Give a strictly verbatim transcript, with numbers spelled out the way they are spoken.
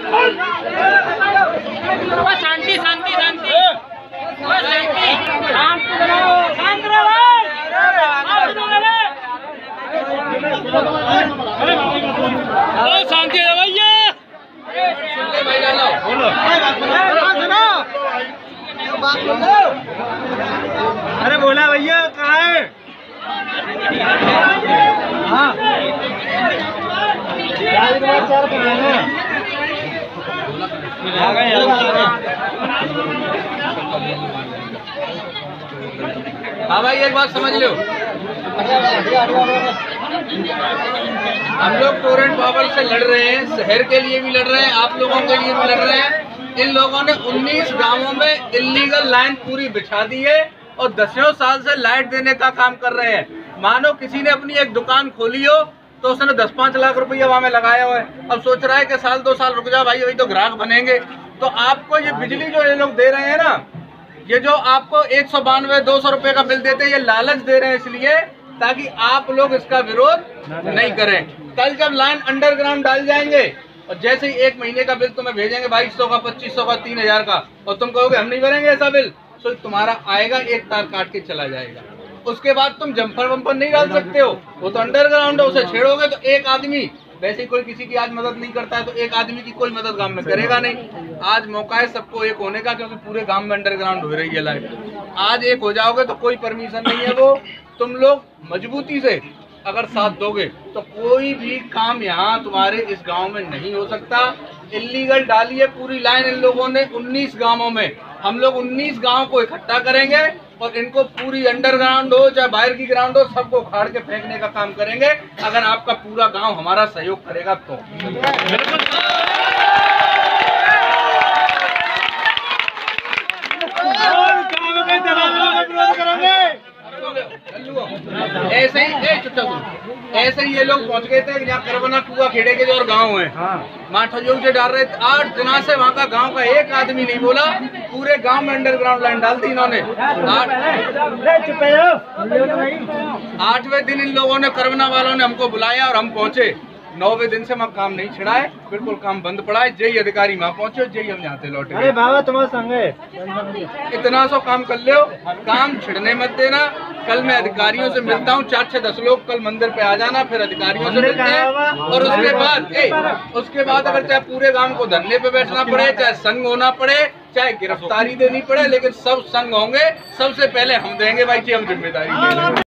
शांति शांति शांति शांत रहो। शांति भैया अरे बोला भैया कहाँ है? हाँ हाँ भाई एक बात समझ लो, हम लोग टोरेंट पावर से लड़ रहे हैं, शहर के लिए भी लड़ रहे हैं, आप लोगों के लिए भी लड़ रहे हैं। इन लोगों ने उन्नीस गांवों में इल्लीगल लाइन पूरी बिछा दी है और दसियों साल से लाइट देने का काम कर रहे हैं। मानो किसी ने अपनी एक दुकान खोली हो तो उसने दस पाँच लाख रुपया वहां में लगाया हुआ है, अब सोच रहा है कि साल दो साल रुक जा भाई, अभी तो ग्राहक बनेंगे। तो आपको ये बिजली जो ये लोग दे रहे हैं ना, ये जो आपको एक सौ बानवे दो सौ रुपए का बिल देते हैं, ये लालच दे रहे हैं इसलिए ताकि आप लोग इसका विरोध नहीं करें। कल जब लाइन अंडरग्राउंड डाल जाएंगे और जैसे ही एक महीने का बिल तुम्हें भेजेंगे बाईस सौ का, पच्चीस सौ का, तीन हजार का, और तुम कहोगे हम नहीं भरेंगे ऐसा बिल, तो तुम्हारा आएगा एक तार काट के चला जाएगा। उसके बाद तुम जम्पर वम्पर नहीं डाल सकते हो, वो तो अंडरग्राउंड है, उसे छेड़ोगे तो एक आदमी, वैसे कोई किसी की आज मदद नहीं करता है तो एक आदमी की कोई मदद गांव में करेगा नहीं। आज मौका है सबको एक होने का, क्योंकि पूरे गांव में अंडरग्राउंड हो रही है लाइट। आज एक हो जाओगे तो कोई परमिशन नहीं है, वो तुम लोग मजबूती से अगर साथ दोगे तो कोई भी काम यहाँ तुम्हारे इस गांव में नहीं हो सकता। इल्लीगल डाली है पूरी लाइन इन लोगों ने उन्नीस गांवों में। हम लोग उन्नीस गांव को इकट्ठा करेंगे और इनको पूरी अंडरग्राउंड हो चाहे बाहर की ग्राउंड हो, सबको उखाड़ के फेंकने का काम करेंगे अगर आपका पूरा गांव हमारा सहयोग करेगा तो। ऐसे ही ऐसे ही ये लोग पहुंच गए थे यहाँ करबना कुआ खेड़े के जो और गाँव है, माठोजोग से डाल रहे थे। आठ दिना से वहाँ का गांव का एक आदमी नहीं बोला, पूरे गांव में अंडरग्राउंड लाइन डाल दी इन्होंने। आठवें दिन इन लोगों ने, करबना वालों ने हमको बुलाया और हम पहुंचे। नौवे दिन से वहाँ काम नहीं छिड़ा है, बिल्कुल काम बंद पड़ा है। जय अधिकारी वहाँ पहुंचे, जय हम यहाँ से लौटे। अरे बाबा तुम्हारा संग है, इतना सो काम कर लो, काम छिड़ने मत देना। कल मैं अधिकारियों से मिलता हूँ, चार छह दस लोग कल मंदिर पे आ जाना, फिर अधिकारियों से मिलते हैं। और उसके बाद ए, उसके बाद अगर चाहे पूरे गांव को धरने पे बैठना पड़े, चाहे संग होना पड़े, चाहे गिरफ्तारी देनी पड़े, लेकिन सब संग होंगे। सबसे पहले हम देंगे भाई जी, हम जिम्मेदारी।